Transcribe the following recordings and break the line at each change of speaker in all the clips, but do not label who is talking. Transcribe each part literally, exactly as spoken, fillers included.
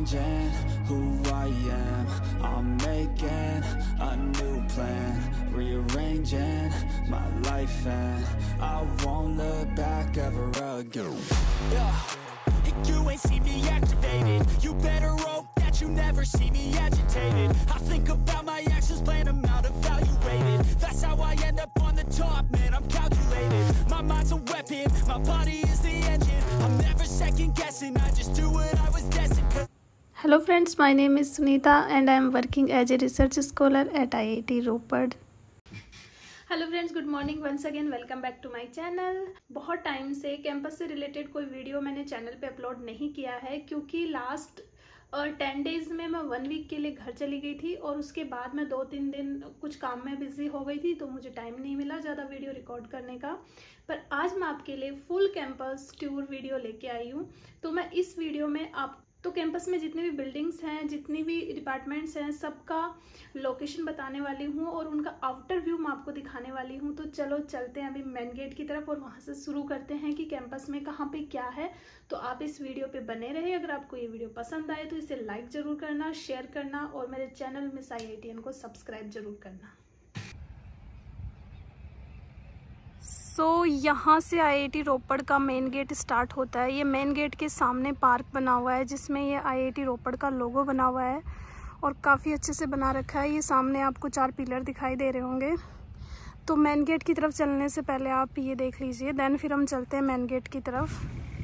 changing who I am. I'm making a new plan, rearranging my life, and I won't look back ever again. Yeah, you ain't see me activated. You better hope that you never see me agitated. I think about my actions, plan them out, evaluated. That's how I end up on the top, man, I'm calculated. My mind's a weapon, my body is the engine. I'm never second guessing, I just do what I was destined to.
Hello friends, my name is Sunita and I am working as a research scholar at I I T Ropar. Hello friends, good morning once again, welcome back to my channel. बहुत time से campus से related कोई video मैंने channel पे upload नहीं किया है क्योंकि लास्ट टेन डेज में मैं वन वीक के लिए घर चली गई थी और उसके बाद मैं दो तीन दिन कुछ काम में बिजी हो गई थी, तो मुझे टाइम नहीं मिला ज़्यादा वीडियो रिकॉर्ड करने का। पर आज मैं आपके लिए फुल कैंपस टूर वीडियो लेके आई हूँ। तो मैं इस वीडियो में आप तो कैंपस में जितनी भी बिल्डिंग्स हैं, जितनी भी डिपार्टमेंट्स हैं, सबका लोकेशन बताने वाली हूँ और उनका आउटर व्यू मैं आपको दिखाने वाली हूँ। तो चलो चलते हैं अभी मेन गेट की तरफ और वहाँ से शुरू करते हैं कि कैंपस में कहाँ पे क्या है। तो आप इस वीडियो पे बने रहे। अगर आपको ये वीडियो पसंद आए तो इसे लाइक जरूर करना, शेयर करना और मेरे channel miss IITian को सब्सक्राइब जरूर करना। सो so, यहाँ से आई आई टी रोपड़ का मेन गेट स्टार्ट होता है। ये मेन गेट के सामने पार्क बना हुआ है जिसमें ये आई आई टी रोपड़ का लोगो बना हुआ है और काफ़ी अच्छे से बना रखा है। ये सामने आपको चार पिलर दिखाई दे रहे होंगे। तो मेन गेट की तरफ चलने से पहले आप ये देख लीजिए, देन फिर हम चलते हैं मेन गेट की तरफ।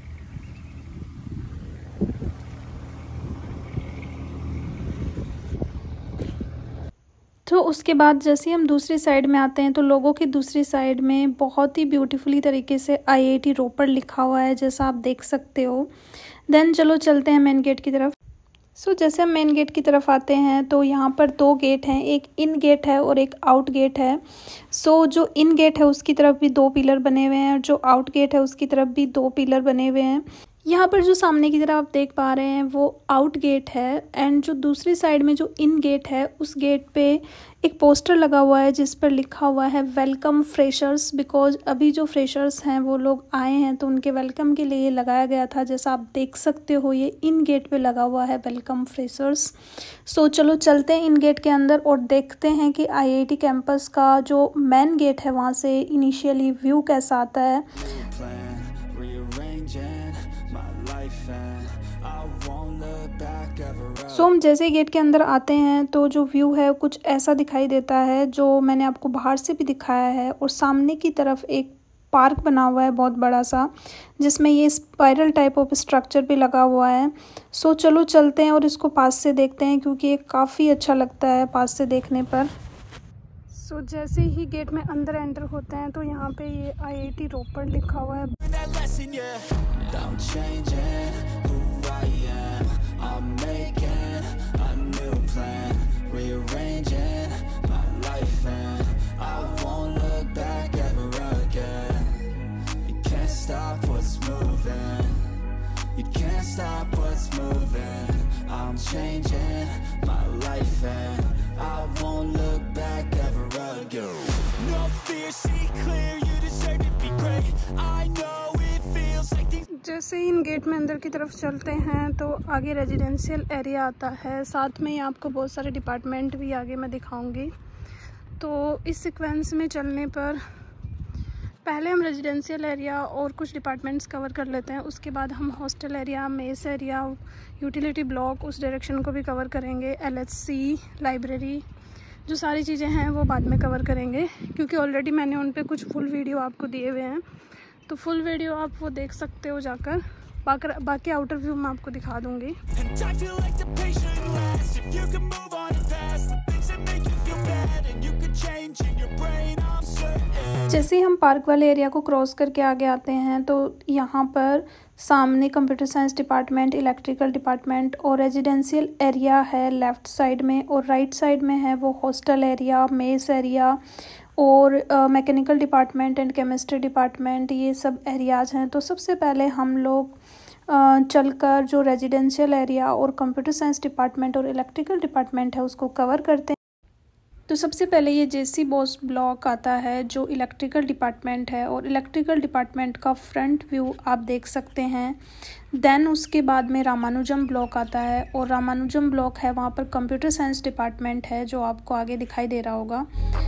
तो उसके बाद जैसे हम दूसरी साइड में आते हैं तो लोगों की दूसरी साइड में बहुत ही ब्यूटीफुली तरीके से आई आई टी रोपड़ लिखा हुआ है, जैसा आप देख सकते हो। देन चलो चलते हैं मेन गेट की तरफ। सो so, जैसे हम मेन गेट की तरफ आते हैं तो यहाँ पर दो गेट हैं, एक इन गेट है और एक आउट गेट है। सो so, जो इन गेट है उसकी तरफ भी दो पिलर बने हुए हैं और जो आउट गेट है उसकी तरफ भी दो पिलर बने हुए हैं। यहाँ पर जो सामने की तरफ आप देख पा रहे हैं वो आउट गेट है एंड जो दूसरी साइड में जो इन गेट है उस गेट पे एक पोस्टर लगा हुआ है जिस पर लिखा हुआ है वेलकम फ्रेशर्स, बिकॉज अभी जो फ्रेशर्स हैं वो लोग आए हैं तो उनके वेलकम के लिए लगाया गया था। जैसा आप देख सकते हो ये इन गेट पे लगा हुआ है वेलकम फ्रेशर्स। सो चलो चलते हैं इन गेट के अंदर और देखते हैं कि आई आई टी कैंपस का जो मेन गेट है वहाँ से इनिशियली व्यू कैसा आता है। सो so, हम जैसे गेट के अंदर आते हैं तो जो व्यू है कुछ ऐसा दिखाई देता है जो मैंने आपको बाहर से भी दिखाया है। और सामने की तरफ एक पार्क बना हुआ है बहुत बड़ा सा, जिसमें ये स्पाइरल टाइप ऑफ स्ट्रक्चर भी लगा हुआ है। सो so, चलो चलते हैं और इसको पास से देखते हैं क्योंकि ये काफ़ी अच्छा लगता है पास से देखने पर। सो so, जैसे ही गेट में अंदर एंटर होते हैं तो यहाँ पे ये आई आई टी रोपड़ लिखा हुआ है। I'm making a new plan, rearranging my life, and I won't look back ever again. You can't stop what's moving, you can't stop what's moving. I'm changing my life and I won't look back ever again. No fear, see clear, you deserve to be great. I know it feels like these. जैसे इन gate में अंदर की तरफ चलते हैं तो आगे residential area आता है, साथ में ही आपको बहुत सारे डिपार्टमेंट भी आगे मैं दिखाऊंगी। तो इस सीक्वेंस में चलने पर पहले हम रेजिडेंशियल एरिया और कुछ डिपार्टमेंट्स कवर कर लेते हैं, उसके बाद हम hostel area, mess area, utility block उस डायरेक्शन को भी कवर करेंगे, एल एच सी, लाइब्रेरी, जो सारी चीज़ें हैं वो बाद में कवर करेंगे क्योंकि ऑलरेडी मैंने उन पर कुछ फुल वीडियो आपको दिए हुए हैं। तो फुल वीडियो आप वो देख सकते हो जाकर। बाकी बाकी आउटर व्यू मैं आपको दिखा दूंगी। जैसे ही हम पार्क वाले एरिया को क्रॉस करके आगे आते हैं तो यहाँ पर सामने computer science department, electrical department और रेजिडेंशियल एरिया है लेफ़्ट साइड में, और राइट साइड में है वो हॉस्टल एरिया, मेस एरिया और mechanical department and chemistry department, ये सब एरियाज़ हैं। तो सबसे पहले हम लोग uh, चलकर जो रेजिडेंशियल एरिया और कंप्यूटर साइंस डिपार्टमेंट और इलेक्ट्रिकल डिपार्टमेंट है उसको कवर करते हैं।
तो सबसे पहले ये जेसी बॉस ब्लॉक आता है जो इलेक्ट्रिकल डिपार्टमेंट है, और इलेक्ट्रिकल डिपार्टमेंट का फ्रंट व्यू आप देख सकते हैं। देन उसके बाद में रामानुजम ब्लॉक आता है, और रामानुजम ब्लॉक है वहाँ पर कंप्यूटर साइंस डिपार्टमेंट है जो आपको आगे दिखाई दे रहा होगा।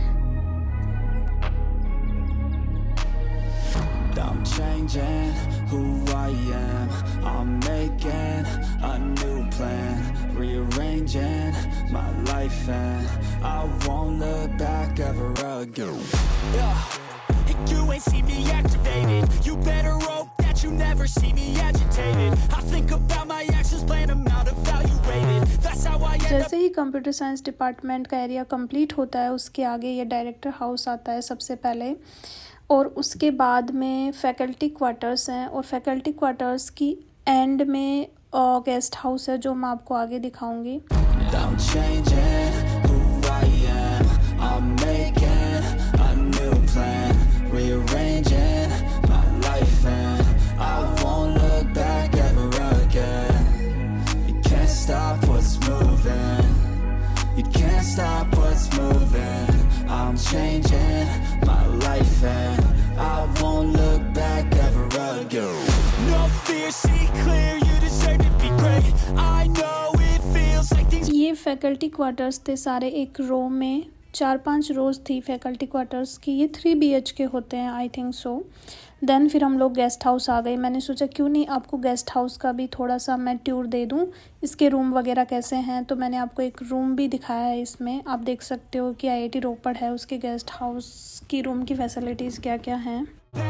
I'm changing who I am, I'm making a new plan, rearranging my life and I won't look back ever again.
Yeah, you ain't see me activated, you better hope that you never see me agitated. I think about my actions, plan them out, evaluated, that's how I end up.
जैसे ही computer science department का area complete होता है उसके आगे ये director house आता है सबसे पहले, और उसके बाद में फैकल्टी क्वार्टर्स हैं, और फैकल्टी क्वार्टर्स की एंड में गेस्ट हाउस है जो मैं आपको आगे दिखाऊंगी।
I'm changing who I am, I'm making a new plan, rearranging my life and I won't look back ever again. You can't stop what's moving, you can't stop what's moving. I'm changing my life and I won't look back ever again.
No fear, see clear, you deserve to be great. I know it feels like things.
ये faculty quarters थे सारे एक रो में, चार पांच रोज थी faculty quarters की। ये थ्री बी एच के होते हैं आई थिंक सो। देन फिर हम लोग गेस्ट हाउस आ गए। मैंने सोचा क्यों नहीं आपको गेस्ट हाउस का भी थोड़ा सा मैं टूर दे दूं, इसके रूम वगैरह कैसे हैं। तो मैंने आपको एक रूम भी दिखाया है इसमें, आप देख सकते हो कि आई आई टी रोपड़ है, उसके गेस्ट हाउस की रूम की फैसिलिटीज़ क्या क्या हैं।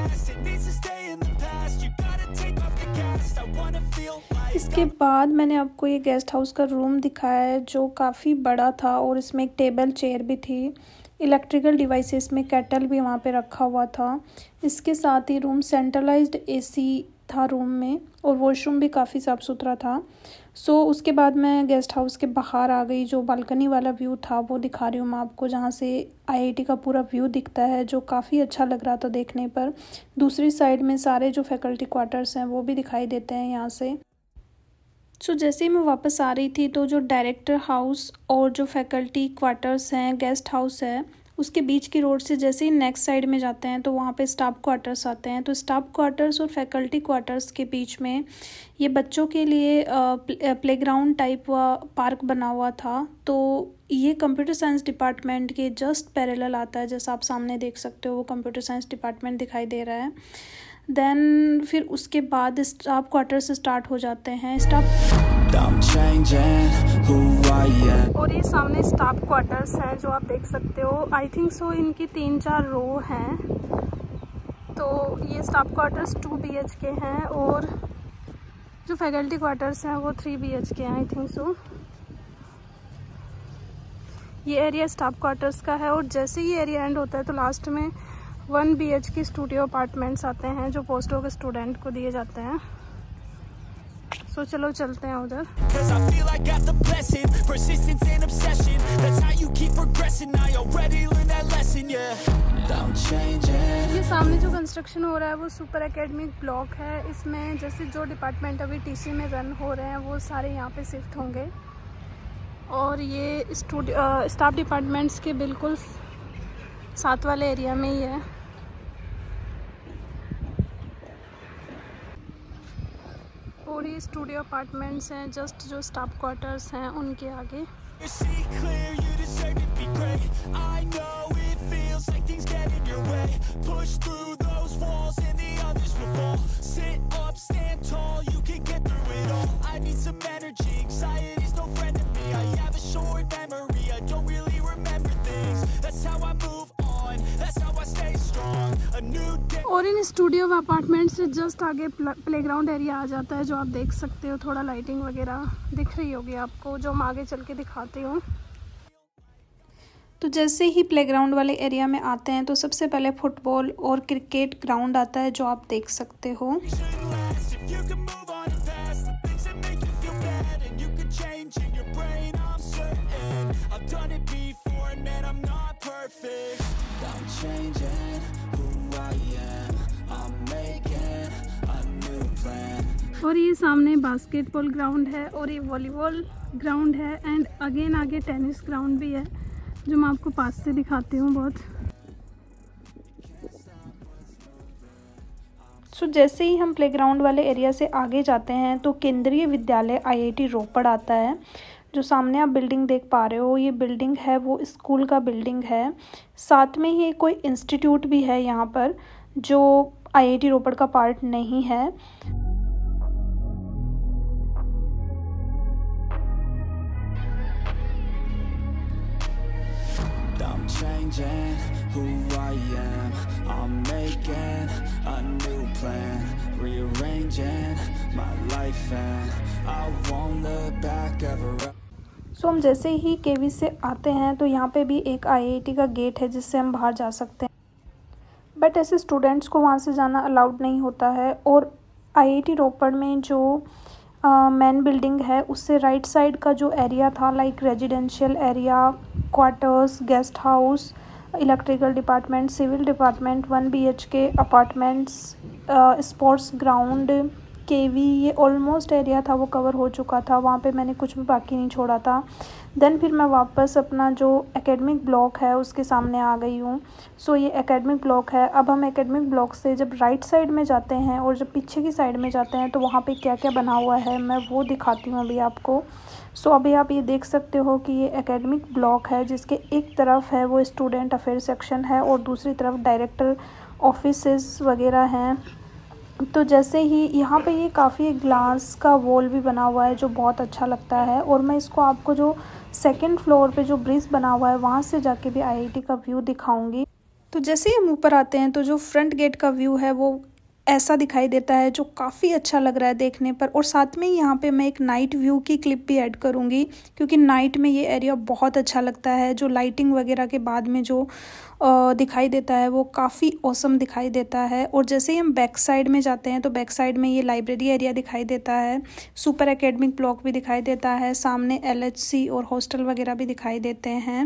इसके बाद मैंने आपको ये गेस्ट हाउस का रूम दिखाया है जो काफ़ी बड़ा था, और इसमें एक टेबल चेयर भी थी, इलेक्ट्रिकल डिवाइसेस में केटल भी वहाँ पे रखा हुआ था। इसके साथ ही रूम सेंट्रलाइज्ड एसी था रूम में, और वॉशरूम भी काफ़ी साफ़ सुथरा था। सो so, उसके बाद मैं गेस्ट हाउस के बाहर आ गई, जो बालकनी वाला व्यू था वो दिखा रही हूँ मैं आपको, जहाँ से आई आई टी का पूरा व्यू दिखता है जो काफ़ी अच्छा लग रहा था देखने पर। दूसरी साइड में सारे जो फैकल्टी क्वार्टर्स हैं वो भी दिखाई देते हैं यहाँ से। सो so, जैसे ही मैं वापस आ रही थी तो जो डायरेक्टर हाउस और जो फैकल्टी क्वार्टर्स हैं, गेस्ट हाउस है, उसके बीच की रोड से जैसे ही नेक्स्ट साइड में जाते हैं तो वहाँ पे स्टाफ क्वार्टर्स आते हैं। तो स्टाफ क्वार्टर्स और फैकल्टी क्वार्टर्स के बीच में ये बच्चों के लिए प्लेग्राउंड टाइप व पार्क बना हुआ था। तो ये कंप्यूटर साइंस डिपार्टमेंट के जस्ट पैरेलल आता है, जैसा आप सामने देख सकते हो वो कंप्यूटर साइंस डिपार्टमेंट दिखाई दे रहा है। देन फिर उसके बाद स्टाफ क्वार्टर से स्टार्ट हो जाते हैं स्टाफ और ये सामने स्टाफ क्वार्टर्स हैं जो आप देख सकते हो। आई थिंक सो इनकी तीन चार रो हैं। तो ये staff quarters two B H K हैं और जो फैकल्टी क्वार्टर्स हैं वो थ्री बी एच के हैं आई थिंक सो। ये एरिया स्टाफ क्वार्टर्स का है और जैसे ही एरिया एंड होता है तो लास्ट में one B H K studio apartments आते हैं जो पोस्टों के स्टूडेंट को दिए जाते हैं। सो so, चलो चलते हैं उधर। ये सामने जो कंस्ट्रक्शन हो रहा है वो सुपर एकेडमिक ब्लॉक है। इसमें जैसे जो डिपार्टमेंट अभी टीसी में रन हो रहे हैं वो सारे यहाँ पे शिफ्ट होंगे और ये स्टूडियो स्टाफ डिपार्टमेंट्स के बिल्कुल साथ वाले एरिया में ही है। और ये स्टूडियो अपार्टमेंट्स हैं जस्ट जो स्टाफ क्वार्टर्स हैं उनके आगे। और इन स्टूडियो अपार्टमेंट से जस्ट आगे प्लेग्राउंड एरिया आ जाता है जो आप देख सकते हो। थोड़ा लाइटिंग वगैरह दिख रही होगी आपको जो मैं आगे चल के दिखाती हूँ। तो जैसे ही प्लेग्राउंड वाले एरिया में आते हैं तो सबसे पहले फुटबॉल और क्रिकेट ग्राउंड आता है जो आप देख सकते हो। और ये सामने बास्केटबॉल ग्राउंड है और ये वॉलीबॉल ग्राउंड है एंड अगेन आगे टेनिस ग्राउंड भी है। जो मैं आपको पास से दिखाती हूँ बहुत। सो so, जैसे ही हम प्लेग्राउंड वाले एरिया से आगे जाते हैं तो केंद्रीय विद्यालय आईआईटी रोपड़ आता है। जो सामने आप बिल्डिंग देख पा रहे हो, ये बिल्डिंग है वो स्कूल का बिल्डिंग है। साथ में ही कोई इंस्टीट्यूट भी है यहाँ पर जो आईआईटी रोपड़ का पार्ट नहीं है।
I'm changing who I am. I'm making a new plan, rearranging my life and I won't look back ever.
So so, हम जैसे ही केवी से आते हैं तो यहाँ पे भी एक आईआईटी का गेट है जिससे हम बाहर जा सकते हैं, बट ऐसे स्टूडेंट्स को वहाँ से जाना अलाउड नहीं होता है। और आईआईटी रोपड़ में जो मेन uh, बिल्डिंग है उससे राइट साइड का जो एरिया था, like residential area, quarters, guest house, electrical department, civil department, one B H K apartments, sports ground, KV, ये ऑलमोस्ट एरिया था वो कवर हो चुका था। वहाँ पे मैंने कुछ भी बाकी नहीं छोड़ा था। देन फिर मैं वापस अपना जो एकेडमिक ब्लॉक है उसके सामने आ गई हूँ। सो ये एकेडमिक ब्लॉक है। अब हम एकेडमिक ब्लॉक से जब राइट साइड में जाते हैं और जब पीछे की साइड में जाते हैं तो वहाँ पे क्या क्या बना हुआ है मैं वो दिखाती हूँ अभी आपको। सो अभी आप ये देख सकते हो कि ये एकेडमिक ब्लॉक है जिसके एक तरफ है वो स्टूडेंट अफेयर सेक्शन है और दूसरी तरफ डायरेक्टर ऑफिसेस वगैरह हैं। तो जैसे ही यहाँ पे ये काफ़ी ग्लास का वॉल भी बना हुआ है जो बहुत अच्छा लगता है। और मैं इसको आपको जो सेकंड फ्लोर पे जो ब्रिज बना हुआ है वहाँ से जाके भी आईआईटी का व्यू दिखाऊंगी। तो जैसे ही हम ऊपर आते हैं तो जो फ्रंट गेट का व्यू है वो ऐसा दिखाई देता है जो काफ़ी अच्छा लग रहा है देखने पर। और साथ में यहाँ पे मैं एक नाइट व्यू की क्लिप भी ऐड करूँगी क्योंकि नाइट में ये एरिया बहुत अच्छा लगता है। जो लाइटिंग वगैरह के बाद में जो दिखाई देता है वो काफ़ी ऑसम दिखाई देता है। और जैसे ही हम बैक साइड में जाते हैं तो बैक साइड में ये लाइब्रेरी एरिया दिखाई देता है, सुपर एकेडमिक ब्लॉक भी दिखाई देता है, सामने एलएचसी और हॉस्टल वगैरह भी दिखाई देते हैं।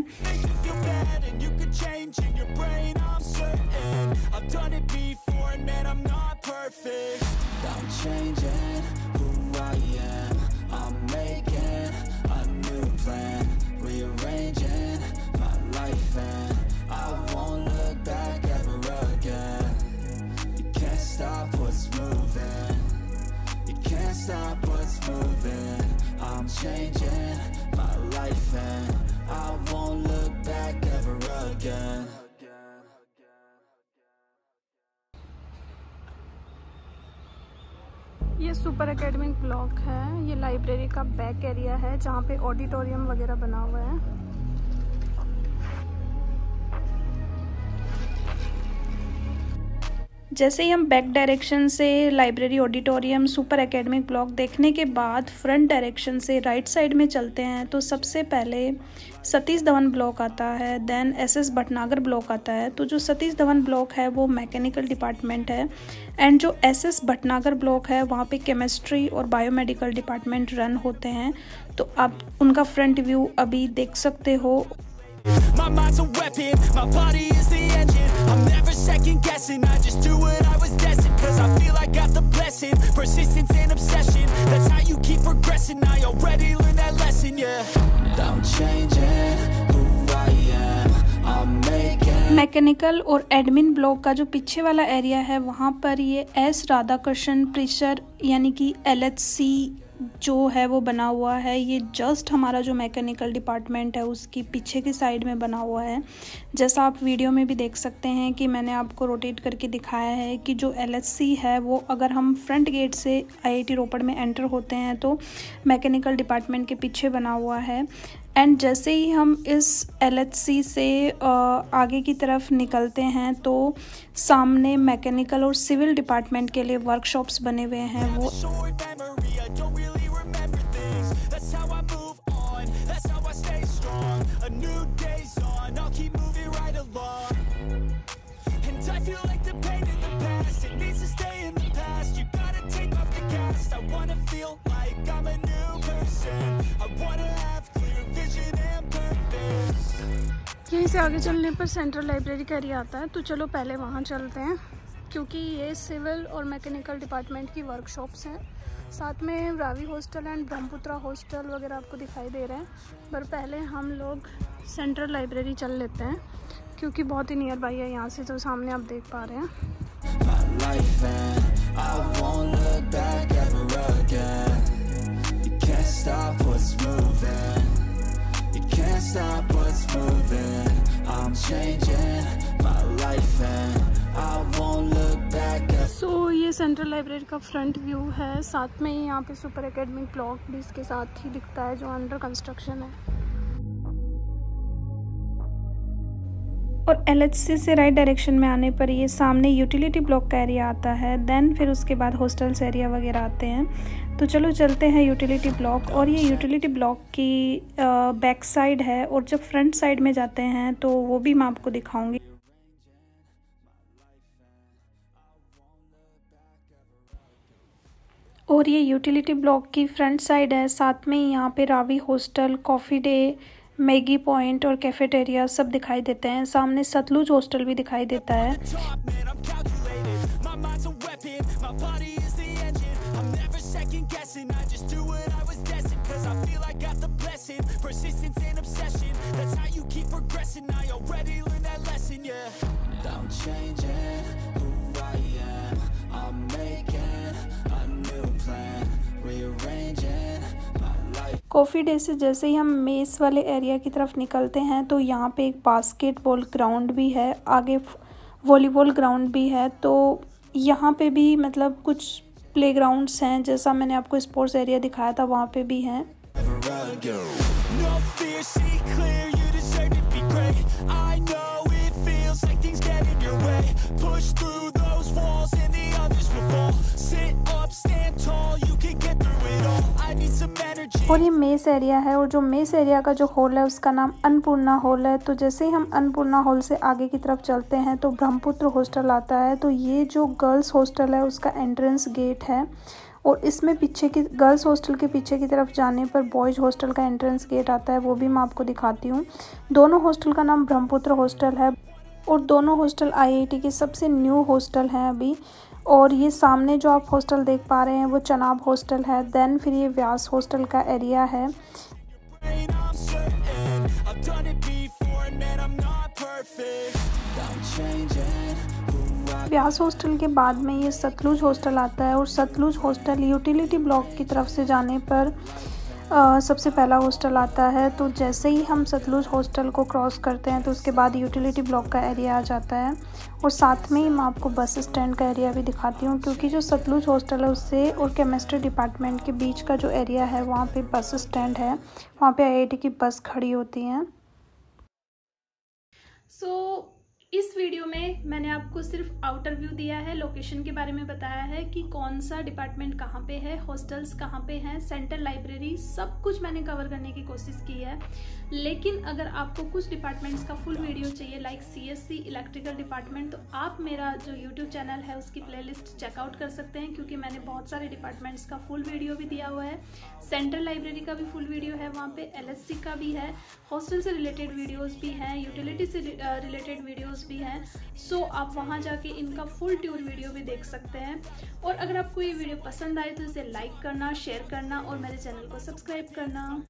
I'm changing who I am. I'm making a new plan, rearranging my life and I won't look back ever again. You can't stop what's moving. You can't stop what's moving. I'm changing my life and I won't look back ever again.
ये super academic block है। ये library का back area है जहाँ पे auditorium वगैरह बना हुआ है। जैसे ही हम बैक डायरेक्शन से library, auditorium, super academic block देखने के बाद फ्रंट डायरेक्शन से राइट साइड में चलते हैं तो सबसे पहले सतीश धवन ब्लॉक आता है, देन एसएस भटनागर ब्लॉक आता है। तो जो सतीश धवन ब्लॉक है वो मैकेनिकल डिपार्टमेंट है एंड जो एसएस भटनागर ब्लॉक है वहाँ पे केमिस्ट्री और बायोमेडिकल डिपार्टमेंट रन होते हैं। तो आप उनका फ्रंट व्यू अभी देख सकते हो।
My mind's a weapon, my body is the engine. I'm never second guessing, I just do what I was destined. Cause I feel I got the blessing, persistence and obsession. That's how you keep progressing, I already learned that lesson, yeah.
I'm changing who I am. I'm making
mechanical और admin block का जो पीछे वाला area है वहाँ पर ये S Radhakrishna प्रीशर यानी कि एलएचसी जो है वो बना हुआ है। ये जस्ट हमारा जो मैकेनिकल डिपार्टमेंट है उसकी पीछे की साइड में बना हुआ है। जैसा आप वीडियो में भी देख सकते हैं कि मैंने आपको रोटेट करके दिखाया है कि जो एलएचसी है वो अगर हम फ्रंट गेट से आईआईटी रोपड़ में एंटर होते हैं तो मैकेनिकल डिपार्टमेंट के पीछे बना हुआ है। एंड जैसे ही हम इस एलएचसी से आगे की तरफ निकलते हैं तो सामने मैकेनिकल और सिविल डिपार्टमेंट के लिए वर्कशॉप्स बने हुए हैं। वो यहीं से आगे चलने पर सेंट्रल लाइब्रेरी का एरिया आता है। तो चलो पहले वहाँ चलते हैं क्योंकि ये सिविल और मैकेनिकल डिपार्टमेंट की वर्कशॉप्स हैं। साथ में Ravi hostel and Brahmaputra hostel वगैरह आपको दिखाई दे रहे हैं। पर पहले हम लोग सेंट्रल लाइब्रेरी चल लेते हैं क्योंकि बहुत ही नियर बाई है यहाँ से, जो सामने आप देख पा रहे हैं। सो so, ये सेंट्रल लाइब्रेरी का फ्रंट व्यू है। साथ में ही यहाँ पे सुपर एकेडमिक ब्लॉक भी इसके साथ ही दिखता है जो अंडर कंस्ट्रक्शन है। और एल एच सी से राइट डायरेक्शन में आने पर ये सामने यूटिलिटी ब्लॉक का एरिया आता है, देन फिर उसके बाद हॉस्टल्स एरिया वगैरह आते हैं। तो चलो चलते हैं यूटिलिटी ब्लॉक। और ये यूटिलिटी ब्लॉक की बैक साइड है, और जब फ्रंट साइड में जाते हैं तो वो भी मैं आपको दिखाऊंगी। और ये यूटिलिटी ब्लॉक की फ्रंट साइड है। साथ में यहाँ पे Ravi hostel, Coffee Day, Maggi point और कैफेटेरिया सब दिखाई देते हैं। सामने सतलुज हॉस्टल भी दिखाई देता है। कॉफ़ी डे से जैसे ही हम मेस वाले एरिया की तरफ निकलते हैं तो यहाँ पे एक बास्केटबॉल ग्राउंड भी है, आगे वॉलीबॉल ग्राउंड भी है। तो यहाँ पे भी मतलब कुछ प्लेग्राउंड्स हैं, जैसा मैंने आपको स्पोर्ट्स एरिया दिखाया था वहाँ पे भी हैं। और ये मेस एरिया है, और जो मेस एरिया का जो हॉल है उसका नाम अन्नपूर्णा हॉल है। तो जैसे ही हम अन्नपूर्णा हॉल से आगे की तरफ चलते हैं तो ब्रह्मपुत्र हॉस्टल आता है। तो ये जो गर्ल्स हॉस्टल है उसका एंट्रेंस गेट है, और इसमें पीछे की गर्ल्स हॉस्टल के पीछे की तरफ जाने पर बॉयज़ हॉस्टल का एंट्रेंस गेट आता है, वो भी मैं आपको दिखाती हूँ। दोनों हॉस्टल का नाम ब्रह्मपुत्र हॉस्टल है, और दोनों हॉस्टल आई आई टी के सबसे न्यू हॉस्टल हैं अभी। और ये सामने जो आप हॉस्टल देख पा रहे हैं वो चनाब हॉस्टल है। देन फिर ये व्यास हॉस्टल का एरिया है। व्यास हॉस्टल के बाद में ये सतलुज हॉस्टल आता है, और सतलुज हॉस्टल यूटिलिटी ब्लॉक की तरफ से जाने पर आ, सबसे पहला हॉस्टल आता है। तो जैसे ही हम सतलुज हॉस्टल को क्रॉस करते हैं तो उसके बाद यूटिलिटी ब्लॉक का एरिया आ जाता है। और साथ में ही मैं आपको बस स्टैंड का एरिया भी दिखाती हूँ, क्योंकि जो सतलुज हॉस्टल है उससे और केमिस्ट्री डिपार्टमेंट के बीच का जो एरिया है वहाँ पे बस स्टैंड है, वहाँ पे आई आई टी की बस खड़ी होती हैं। सो so, इस वीडियो में मैंने आपको सिर्फ आउटर व्यू दिया है, लोकेशन के बारे में बताया है कि कौन सा डिपार्टमेंट कहाँ पे है, हॉस्टल्स कहाँ पे हैं, सेंट्रल लाइब्रेरी, सब कुछ मैंने कवर करने की कोशिश की है। लेकिन अगर आपको कुछ डिपार्टमेंट्स का फुल वीडियो चाहिए like C S C electrical department, तो आप मेरा जो यूट्यूब चैनल है उसकी प्लेलिस्ट चेकआउट कर सकते हैं, क्योंकि मैंने बहुत सारे डिपार्टमेंट्स का फुल वीडियो भी दिया हुआ है। सेंट्रल लाइब्रेरी का भी फुल वीडियो है, वहाँ पे एल एस सी का भी है, हॉस्टल से रिलेटेड वीडियोज़ भी हैं, यूटिलिटी से रिलेटेड वीडियोज़ भी हैं। सो so, आप वहाँ जाके इनका फुल टूर वीडियो भी देख सकते हैं। और अगर आपको ये वीडियो पसंद आए तो इसे लाइक करना, शेयर करना और मेरे चैनल को सब्सक्राइब करना।